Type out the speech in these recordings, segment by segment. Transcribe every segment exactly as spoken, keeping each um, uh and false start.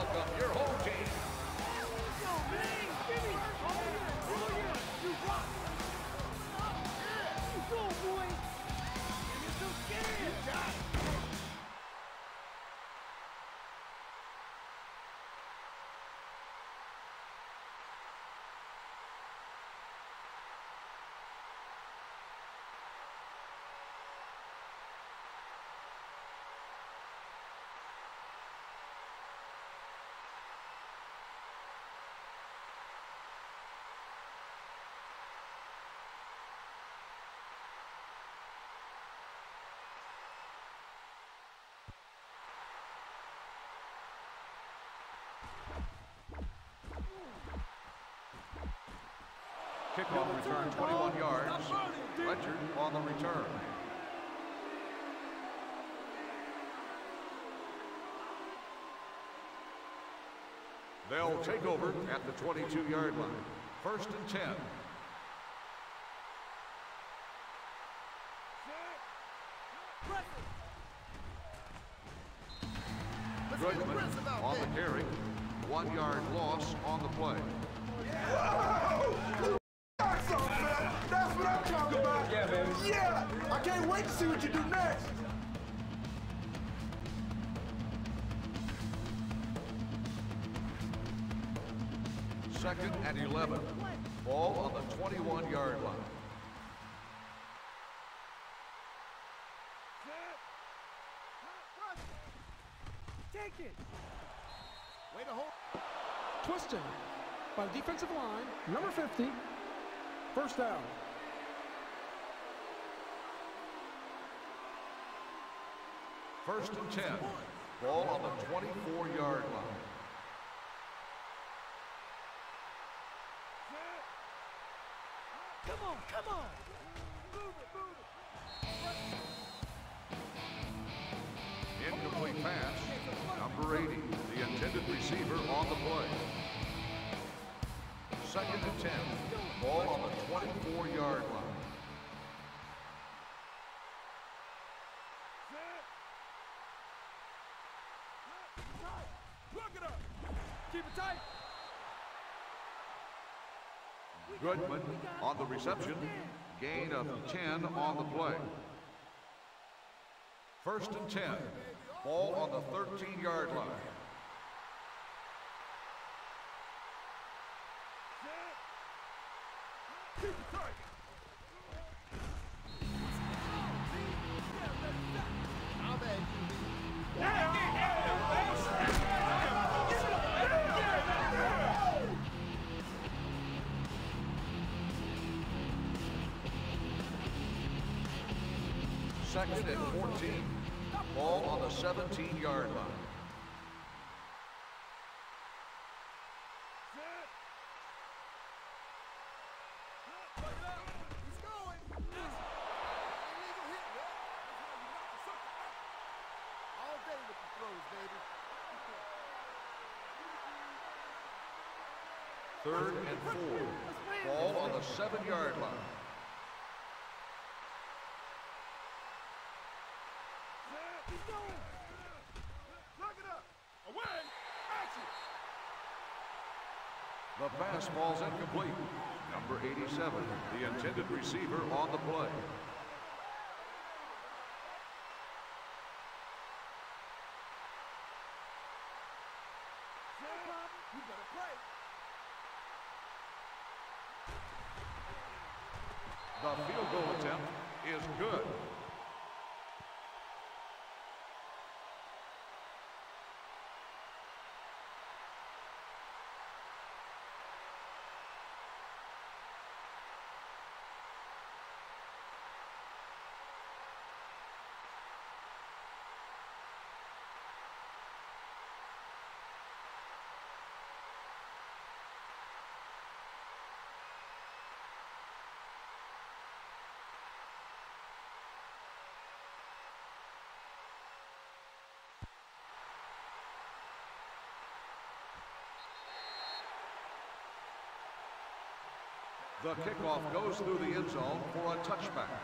welcome your home team. Yo, man, Jimmy! Oh, yeah! Oh, yeah! You rock! Yeah! You go, boy! You're so scared! You got it! Kickoff return twenty-one yards. Fletcher on the return. They'll take over at the twenty-two yard line. First and ten. Goodman on the carry. One yard loss on the play. Whoa! That's all, man. That's what I'm talking about. Yeah, baby. Yeah! I can't wait to see what you do next. Second and eleven. Ball on the twenty-one yard line. Take it! Way to hold. Twisting by the defensive line, number fifty. First down. First and ten. Ball on the twenty-four yard line. Come on, come on! Move it, move it! Incomplete pass. Number eighty, the intended receiver on the play. Second and ten. Ball on the twenty-four yard line. Plug it up! Keep it tight! Goodman on the reception. Gain of ten on the play. First and ten. Ball on the thirteen yard line. Keep it tight! I'll bet. Second and fourteen. Ball on the seventeen yard line. He's going. Illegal hit, man. All day with the throws, baby. Third and four. Ball on the seven yard line. He's going! Plug it up. Away. Action. The pass falls incomplete. Number eighty-seven, the intended receiver on the play. You better play. The field goal attempt is good. The kickoff goes through the end zone for a touchback.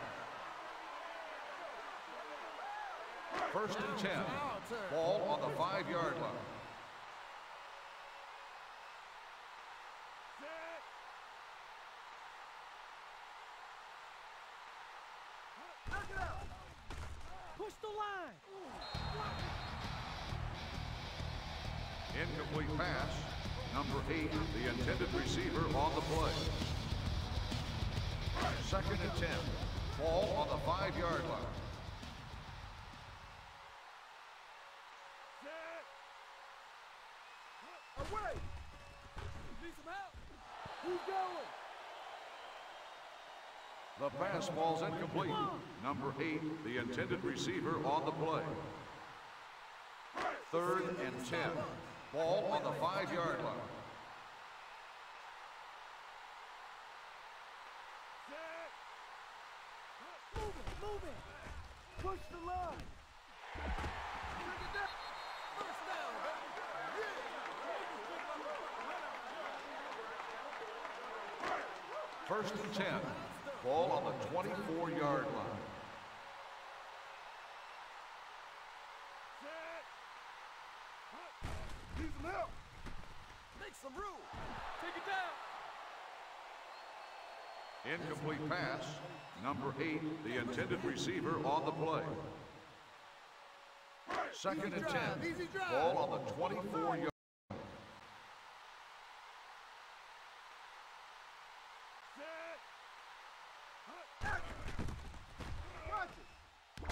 First and ten. Ball on the five yard line. line. Incomplete pass. Number eight, the intended receiver on the play. Second and ten. Ball on the five-yard line. Away! Need some help? Who's going? The pass ball's incomplete. Number eight, the intended receiver on the play. Third and ten. Ball on the five-yard line. Move it, move it. Push the line. Bring it down. First down, baby. First and ten. Ball on the twenty-four-yard line. Need some help. Make some room. Take it down. Incomplete pass. Number eight, the intended receiver on the play. Second and ten. Easy drive. Ball on the twenty-four-yard line. Watch it.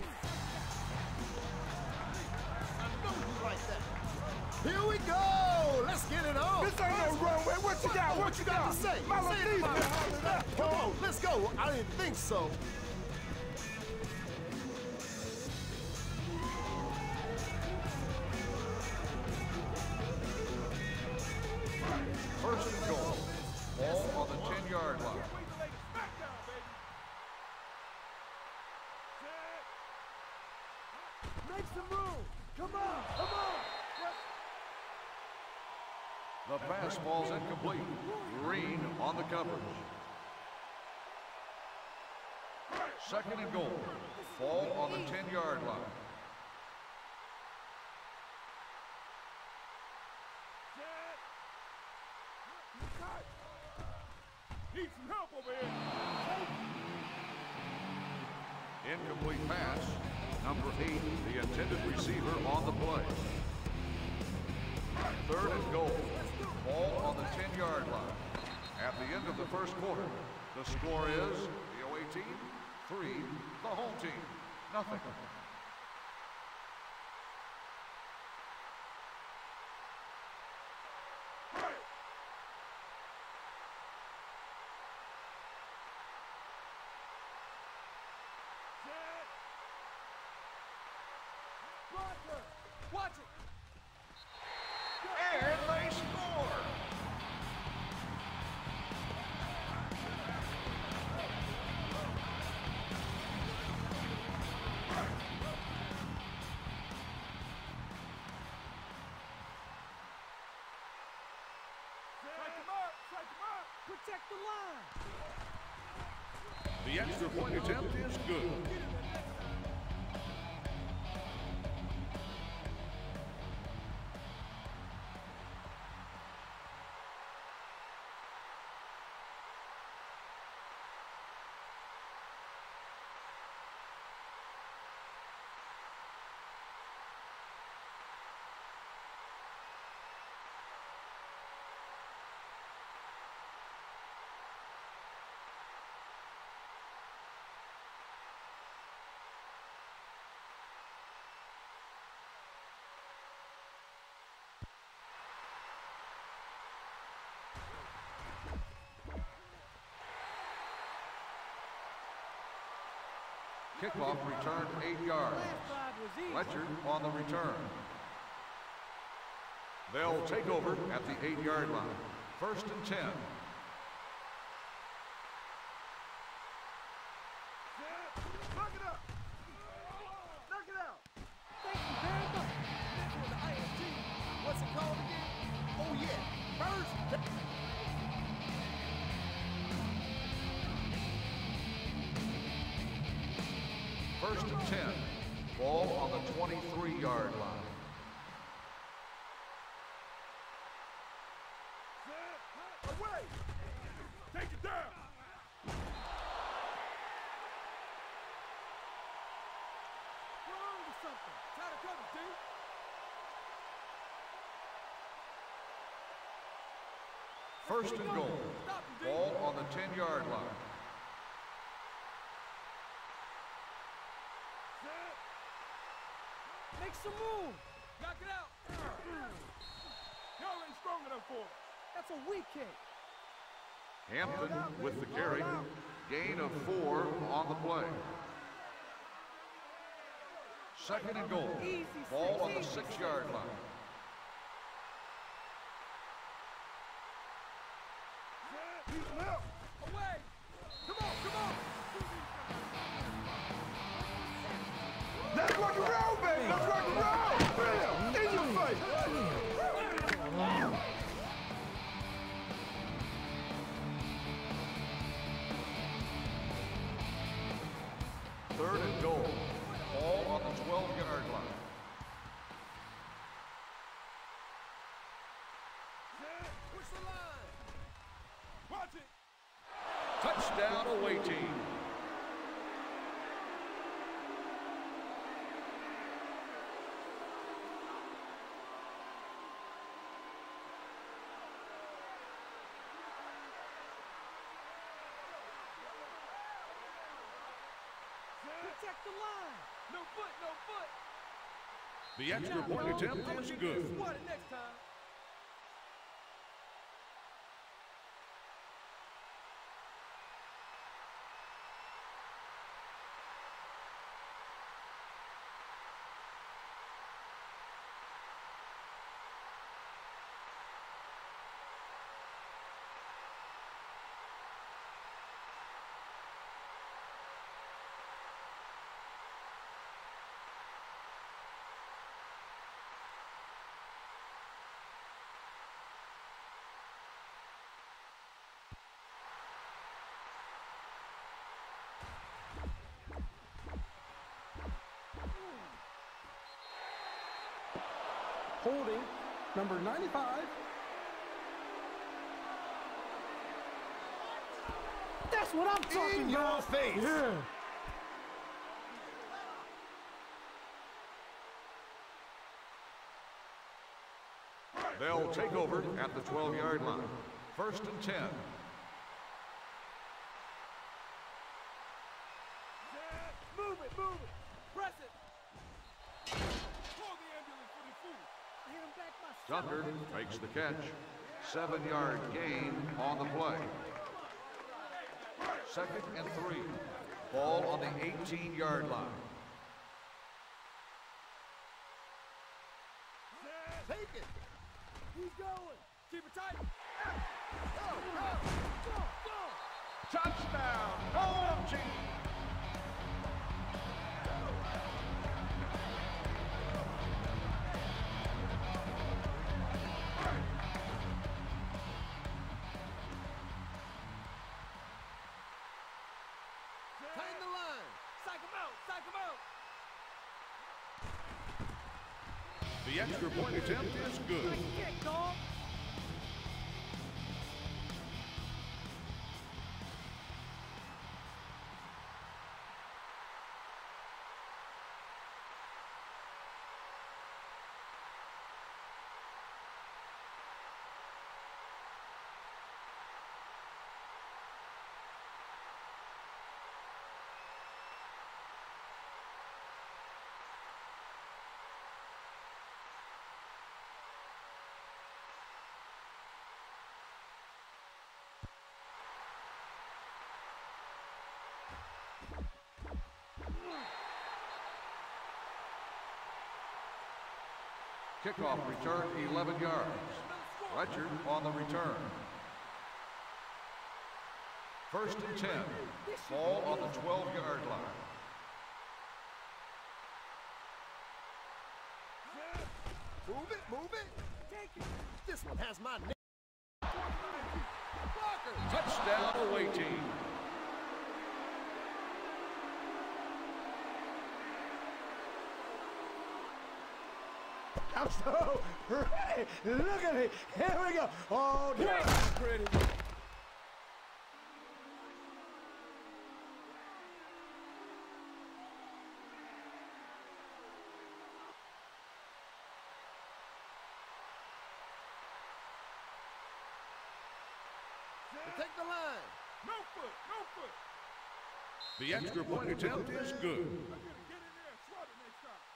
I know you like that. Here we go. Let's get it on. This ain't no runway. What you got? What you got? to say? My Say it little about it. Come on, let's go. I didn't think so. First and goal. Ball on the ten-yard line. Make some room. Come on, come on. The pass ball's incomplete. Green on the coverage. Second and goal. Ball on the ten-yard line. Need some help over here. Incomplete pass. Number eight, the intended receiver on the play. Third and goal. Ball on the ten-yard line. At the end of the first quarter, the score is the away team, three, the home team, nothing. Watch it. And they score! Protect the line. The extra point attempt is good. Kickoff returned eight yards. Fletcher on the return. They'll take over at the eight-yard line. First and ten. Knock it up. Knock it out. Thank you very much. For the I S T. What's it called again? Oh, yeah. First. First and ten. Ball on the twenty-three-yard line. Away. Take it down. something. Try to cover, D. First and goal. Ball on the ten-yard line. Make some room. Knock it out. Y'all ain't strong enough for it. That's a weak kick. Hampton with the carry. Gain of four on the play. Second and goal. Ball on the six-yard line. Away. Come on, come on. Let's rock and roll, baby! Let's rock and roll! Bam! In your face! Third and goal. Ball on the twelve-yard line. Push the line. Watch it. Touchdown away team. Protect the line. No foot, no foot. The extra point attempt is good. Squat it next time. Holding, number ninety-five. That's what I'm talking In about. your face! Yeah. They'll take over at the twelve-yard line. First and ten. Move it, move it. Press it. Call the ambulance for the food. I hit him back myself. Tucker makes the catch. Seven-yard gain on the play. Second and three. Ball on the eighteen-yard line. Take it! He's going. Keep it tight. Go, go! Go, go. Touchdown, home team! Tighten the line! Psych him out. Psych him out. The extra point attempt is good. Nice kick, dog. Kickoff return, eleven yards. Richard on the return. First and ten. Ball on the twelve-yard line. Move it, move it! Take it. This one has my name. Blocker! Touchdown away team. I'm so ready! Look at me! Here we go! Oh, no! Pretty. Protect the line. No foot, no foot. The extra point attempt is good. Get in there and swat it next time.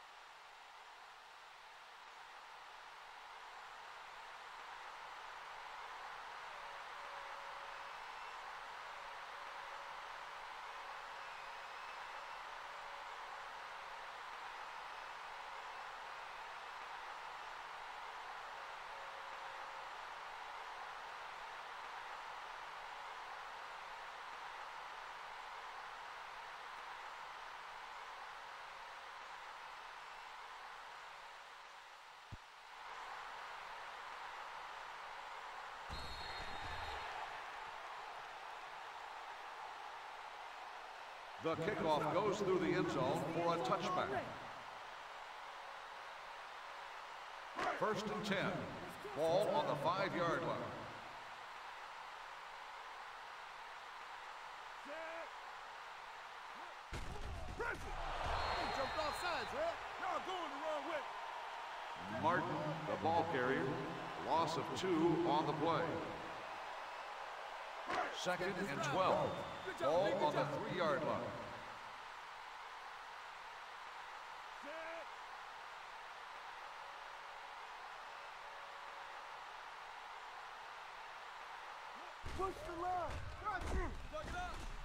The kickoff goes through the end zone for a touchback. First and ten. Ball on the five-yard line. Press it. He jumped off sides, Red. Y'all going the wrong way. Martin, the ball carrier. Loss of two on the play. Second and twelve. Ball on the three-yard line. Push the line. Plug it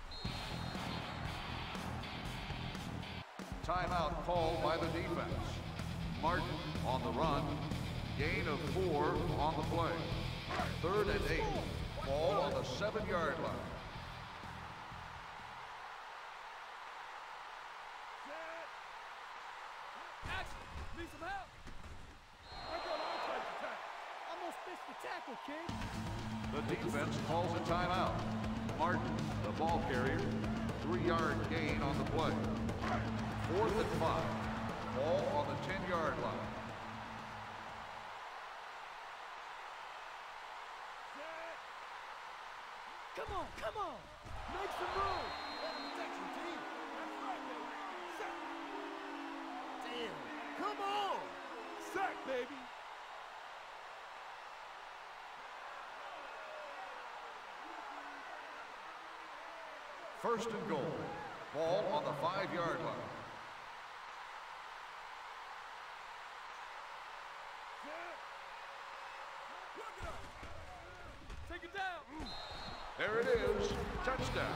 up. Timeout called by the defense. Martin on the run. Gain of four on the play. Third and eight. Ball on the seven-yard line. Action. Need some help. I got all types of tackle. Almost missed the tackle, kid. The defense calls a timeout. Martin, the ball carrier. Three-yard gain on the play. Fourth and five. Ball on the ten-yard line. Come on, come on. Make some room. Better protection, team. That's right, baby. Sack. Damn. Come on. Sack, baby. First and goal. Ball on the five-yard line. Plug it up. Take it down. There it is. Touchdown.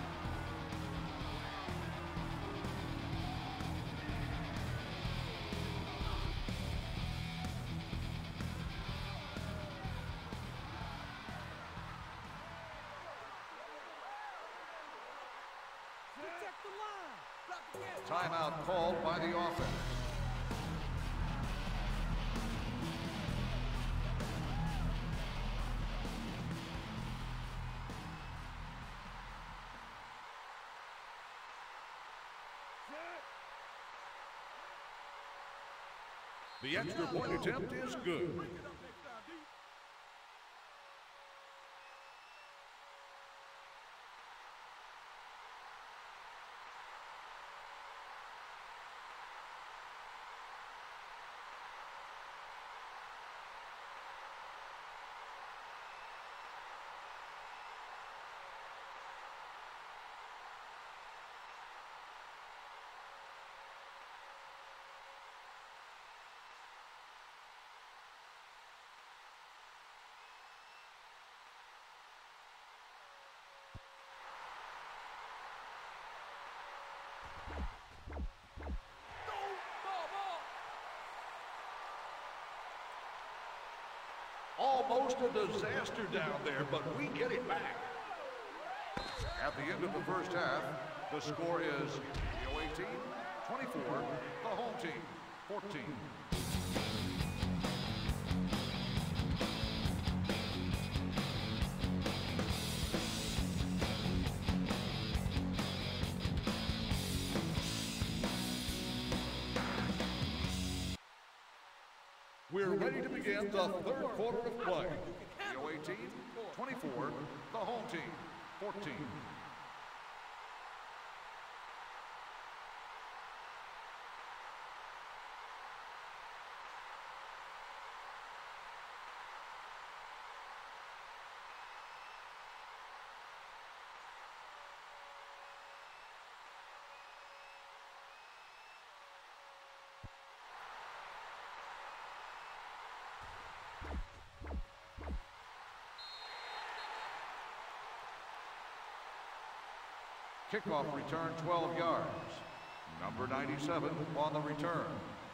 Protect the line. Block again. Timeout called by the offense. The extra point attempt is good. Break it up next time, D. Almost a disaster down there, but we get it back. At the end of the first half, the score is the away team twenty-four, the home team fourteen. We're ready to begin the third quarter of play. The away team, twenty-four. The home team, fourteen. Kickoff return twelve yards. Number ninety-seven on the return.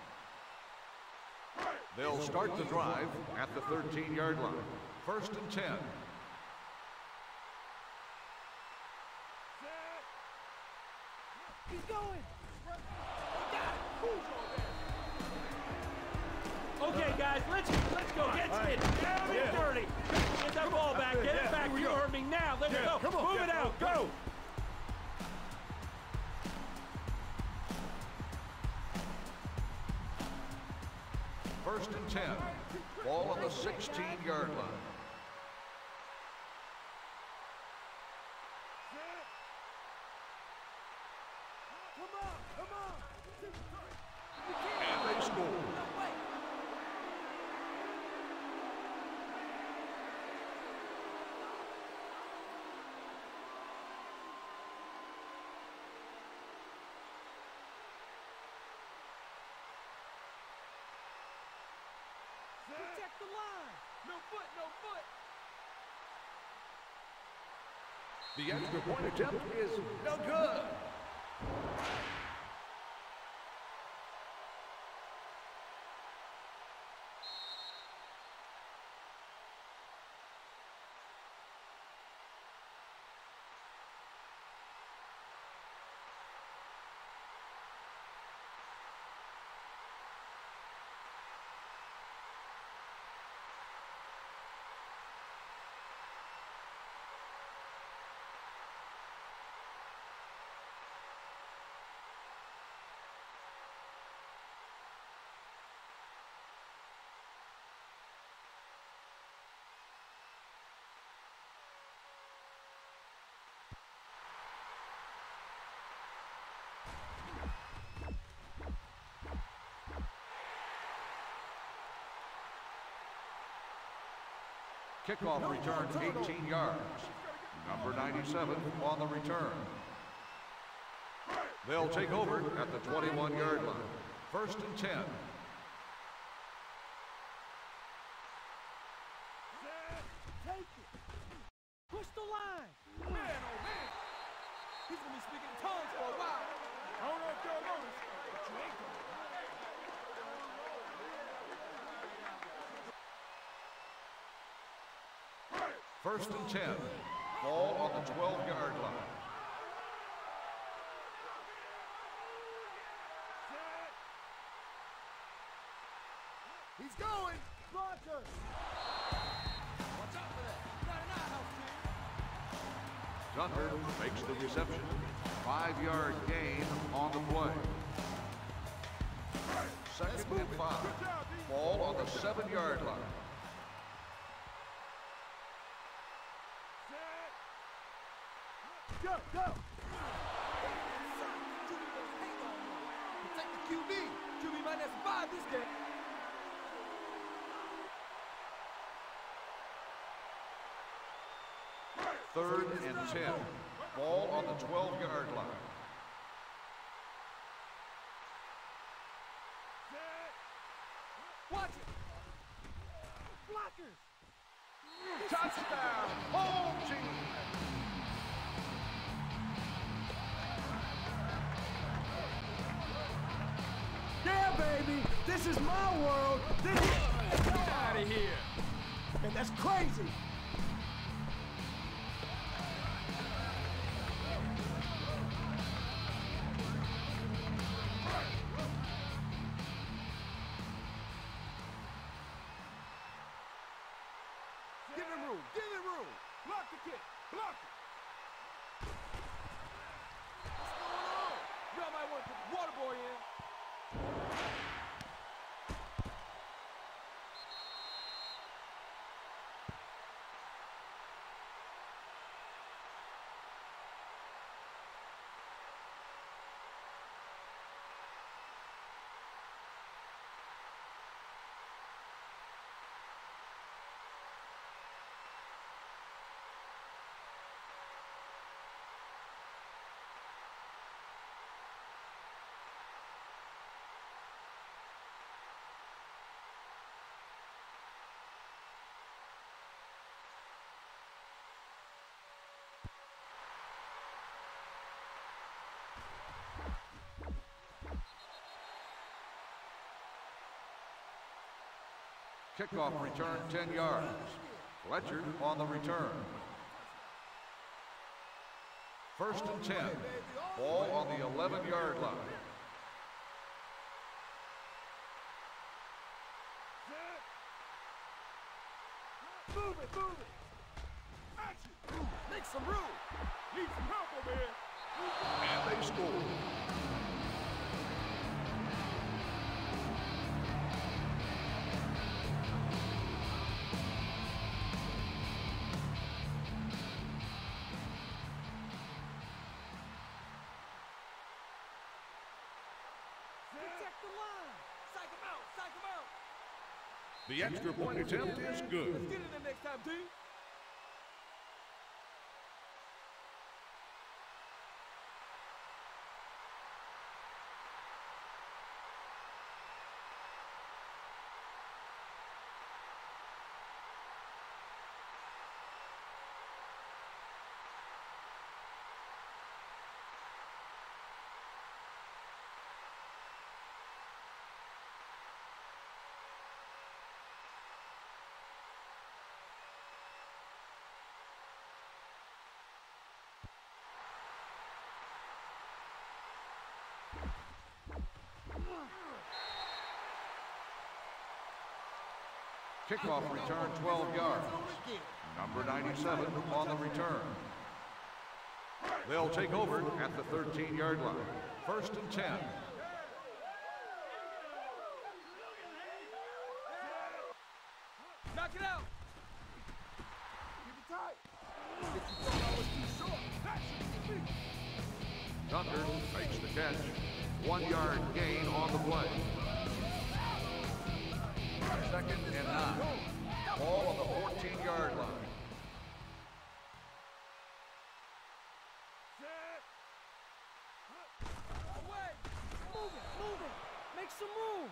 They'll start the drive at the thirteen-yard line. First and ten. He's going. Okay, guys, let's let's go. Get it. Down and dirty. Get that ball back. Get it back. You heard me now. Let's go. Come on. Move it out. Go. First and ten. Ball on the sixteen-yard line. Come on, come on. And they score. Protect the line. No foot, no foot. The extra point attempt is no good. Kickoff return eighteen yards. Number ninety-seven on the return. They'll take over at the twenty-one-yard line. First and ten. Take it. Push the line. Man, oh man. He's going to be speaking in tongues for a while. I don't know if y'all noticed, but you ain't going. First and ten. Ball on the twelve-yard line. He's going. Roger. Watch out for that. Not an outhouse, kid. Dunner makes the reception. Five-yard gain on the play. Second and five. Ball on the seven-yard line. Go, go. Protect the Q B. Q B might not survive this game. Third and ten. Ball on the twelve-yard line. Watch it. Blockers. Touchdown, home team. Yeah, baby. This is my world. This is... Get out of here. And that's crazy. Give him room. Give him room. Block the kick. Block it. What's going on? Y'all might want to put the water boy in. Kickoff return ten yards. Fletcher on the return. First and ten. Ball on the eleven-yard line. Move it, move it. Action. Make some room. Need some help over here. And they score. Protect the line. Psych him out, psych him out. The extra point attempt is good. Let's get it in next time, team. Kickoff return twelve yards. Number ninety-seven on the return. They'll take over at the thirteen-yard line. First and ten. Knock it out. Keep it tight. If you thought I was too short, that should be. Tucker makes the catch. One-yard gain on the play. Second and nine. Ball on the fourteen-yard line. Away. Move it, move it. Make some room.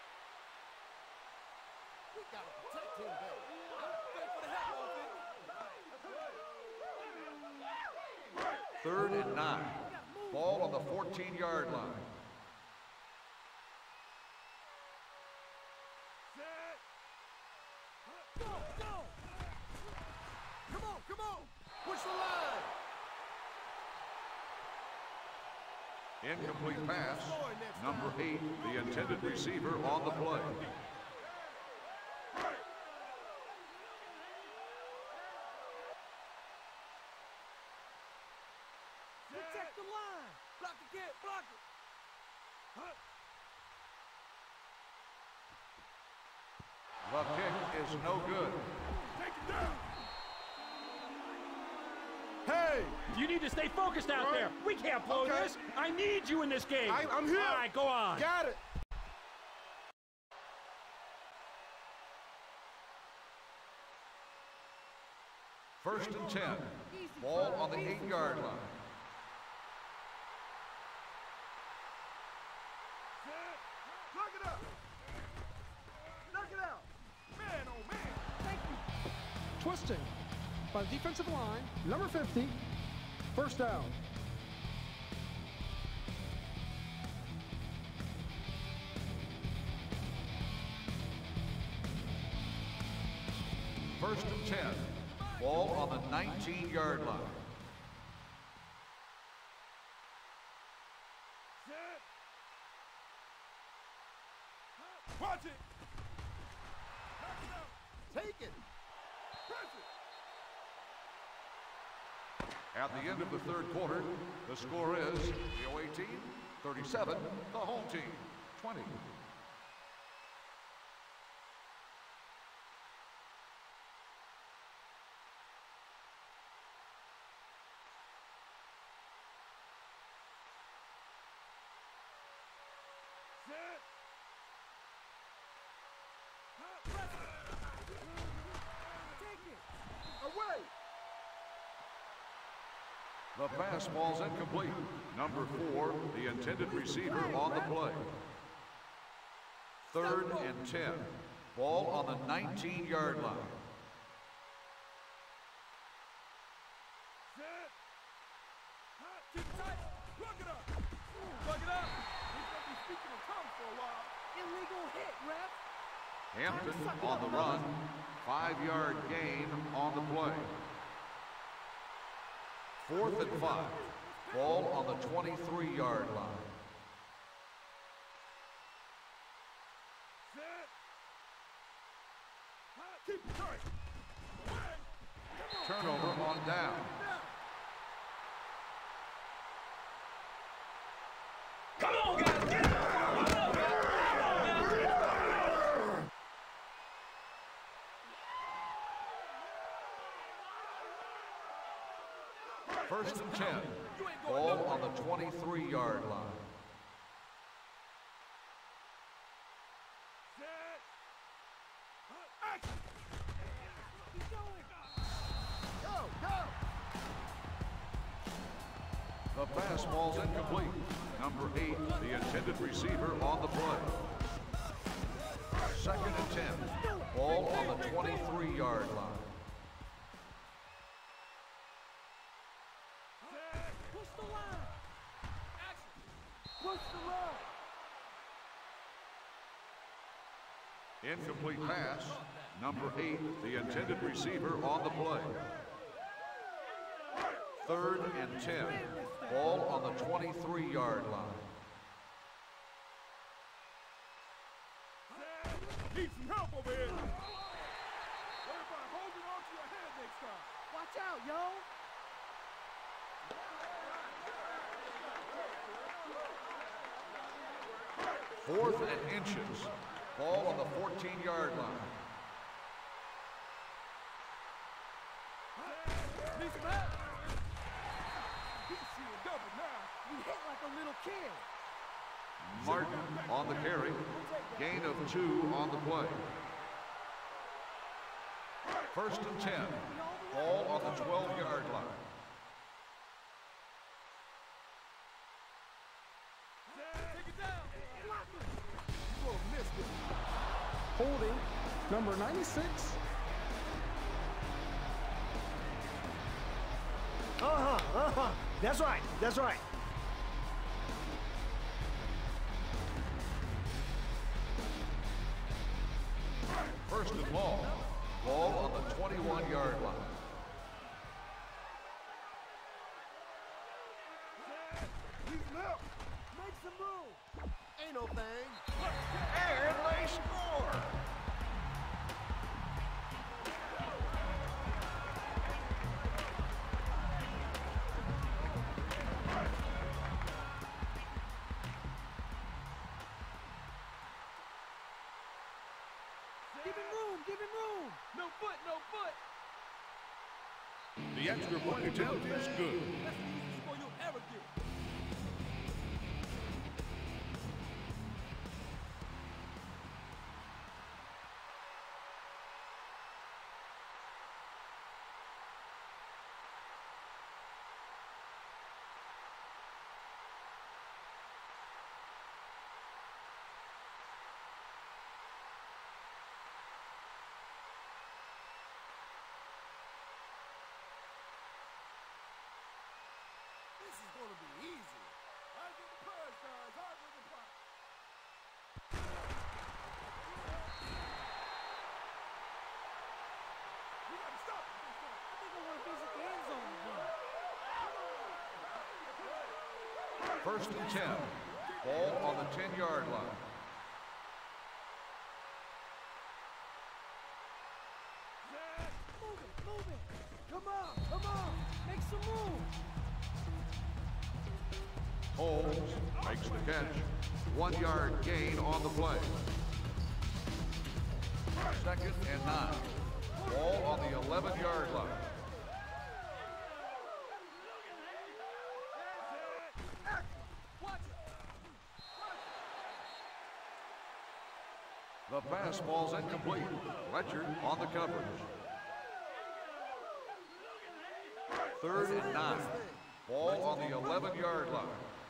We gotta protect him there. Thanks for the help, offense. Third and nine. Ball on the fourteen-yard line. Go, go. Come on, come on. Push the line. Incomplete pass. Number eight, the intended receiver on the play. Protect the line. Block the kid, block it. Huh. The kick is no good. Take it down. Hey! You need to stay focused out Right. there. We can't blow Okay. this. I need you in this game. I, I'm here. All right, go on. Got it. First and ten. Ball on the eight-yard line. Knock it up. Knock it out. Man, oh man. Thank you. Twisting by the defensive line, number fifty, first down. First and ten. Ball on the nineteen-yard line. Watch it. Knock it out. Take it. Press it. At the end of the third quarter, the score is the away team thirty-seven, the home team twenty. Set. Press it. Take it. Away. The pass ball's incomplete. Number four, the intended receiver on the play. Third and ten. Ball on the nineteen-yard line. Set. Keep it tight. Plug it up. Plug it up. He's gonna be speaking in tongues for a while. Illegal hit, ref. Hampton on the run. Five-yard gain on the play. Fourth and five. Ball on the twenty-three-yard line. Turnover on down. Come on, guys, get it! Come on, come on, First and ten. Ball on the twenty-three-yard line. Go, go! The fastball's incomplete. Number eight, the intended receiver on the play. Second and ten. Ball on the twenty-three-yard line. Push the line. Action. Push the line. Incomplete pass. Number eight, the intended receiver on the play. Third and ten. Ball on the twenty-three-yard line. Need some help over here. Everybody hold it onto your head next time. Watch out, yo. Fourth and inches. Ball on the fourteen-yard line. Need some help. He's seeing double now. You hit like a little kid. Martin on the carry. Gain of two on the play. First and ten. Ball on the twelve-yard line. Take it down. Block it. You gonna miss it. Holding, number ninety-six. Uh-huh, uh-huh. That's right, that's right. First and long. Ball on the twenty-one-yard line. Need some help. Make some room. Ain't no thing. And they score! Give him room, give him room. No foot, no foot. The extra point attempt is good. That's the easiest score you'll ever get. This is gonna be easy. I get the prize, guys. I get the prize. We gotta stop it this time. I think I want to visit the end zone again. First and ten. Ball on the ten-yard line. Move it, move it. Come on, come on. Make some room. Holmes makes the catch. One-yard gain on the play. Second and nine. Ball on the eleven-yard line. Watch it. The fastball's incomplete. Fletcher on the coverage. Third and nine. Ball on the eleven-yard line.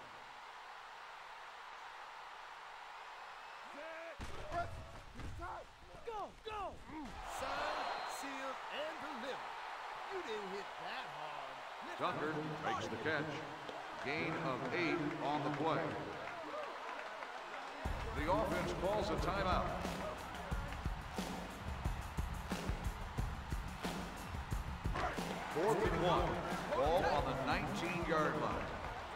Go, go. Signed, sealed, and delivered. You didn't hit that hard. Tucker makes the catch. Gain of eight on the play. The offense calls a timeout. Fourth and one. Ball on the nineteen-yard line.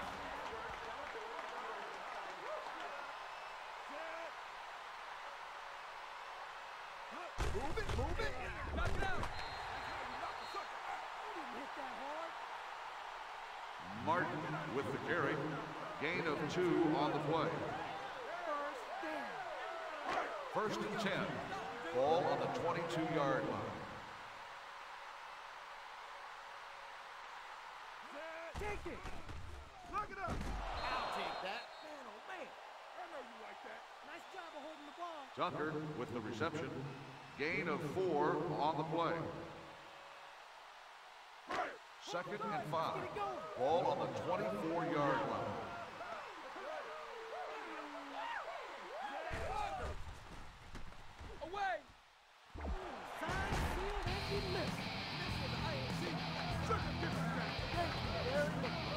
Move it, move it. Knock it out. He didn't hit that hard. Martin with the carry. Gain of two on the play. First down. First and ten. Ball on the twenty-two-yard line. Take it. Knock it up. I'll take that. Man, oh man. I know you like that. Nice job of holding the ball. Tucker with the reception. Gain of four on the play. Second and five. Ball on the twenty-four-yard line. Away. Sign, sealed, and delivered. This is the I A C. Sugar, give it back. Thank you, Barry.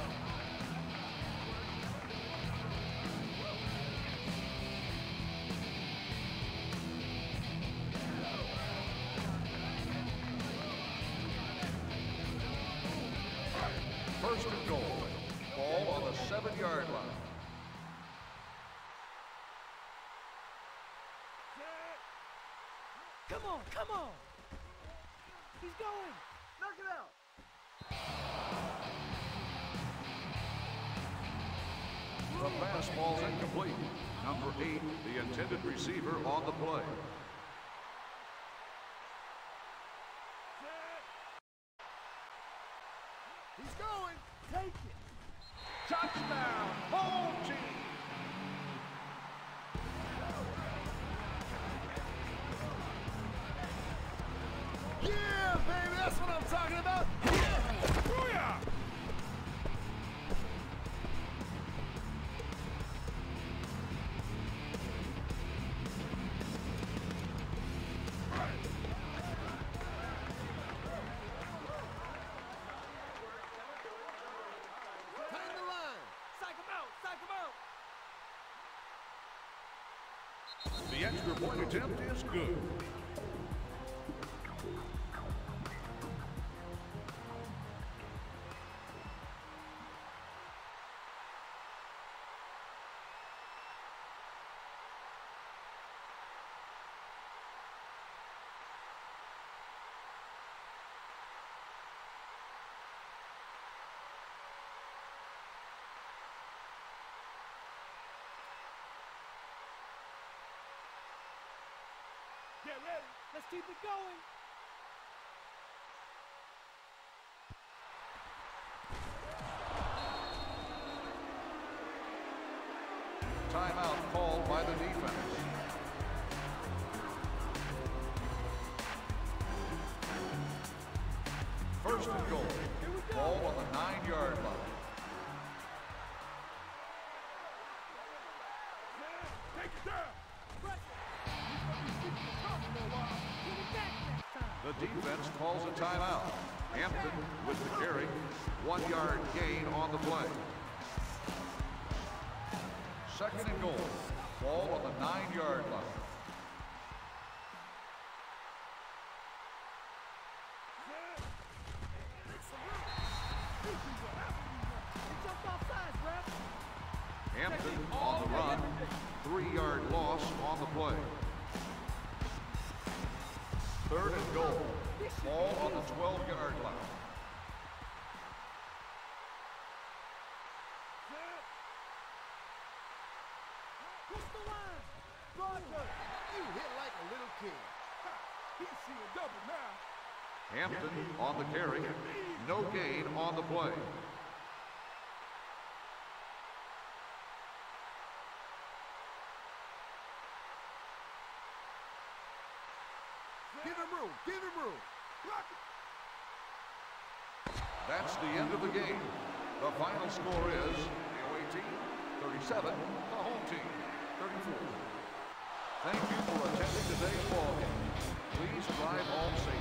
First and goal. Ball on the seven-yard line. Come on, come on. He's going. Knock it out. The fastball's incomplete. Number eight, the intended receiver on the play. He's going. Take it. Touchdown, home team! Yeah, baby, that's what I'm talking about. Yeah. Booyah! Time the line. Psych him out, psych him out. The extra point attempt is good. Get ready. Let's keep it going. Timeout called by the defense. First and goal. Ball on the nine-yard line. Take it down. The defense calls a timeout. Hampton with the carry. One-yard gain on the play. Second and goal. Ball on the nine-yard line. Hampton on the run. Three-yard loss on the play. Third and goal. Ball on the twelve-yard line. Push the line. Roger, you hit like a little kid. He's seeing double now. Hampton on the carry. No gain on the play. Give him room, give him room. That's the end of the game. The final score is the away team thirty-seven, the home team thirty-four. Thank you for attending today's ball game. Please drive home safely.